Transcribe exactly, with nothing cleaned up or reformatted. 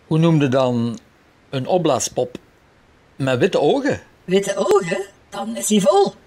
Hoe noemde dan een opblaaspop met witte ogen? Witte ogen? Dan is hij vol.